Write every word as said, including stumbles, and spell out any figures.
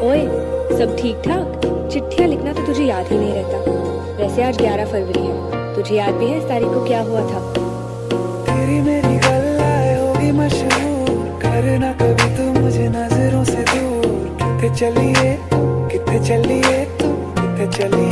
ओए, सब ठीक ठाक? चिट्ठियाँ लिखना तो तुझे याद ही नहीं रहता। वैसे आज ग्यारह फरवरी है, तुझे याद भी है इस तारीख को क्या हुआ था? तेरी मेरी गल्लाए होगी मशहूर, करना कभी तू मुझे नजरों से दूर। कितने चलिए कितने चलिए तू कितने चलिए